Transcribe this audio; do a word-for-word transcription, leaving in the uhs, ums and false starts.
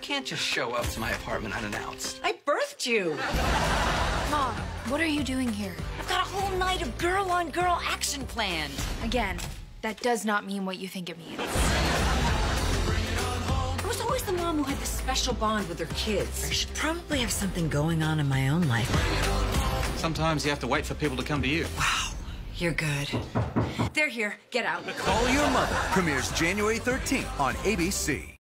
can't just show up to my apartment unannounced. I birthed you. Mom, what are you doing here? I've got a whole night of girl-on-girl action planned. Again, that does not mean what you think it means. I was always the mom who had this special bond with her kids. I should probably have something going on in my own life. Sometimes you have to wait for people to come to you. Wow, you're good. They're here. Get out. Call Your Mother premieres January thirteenth on A B C.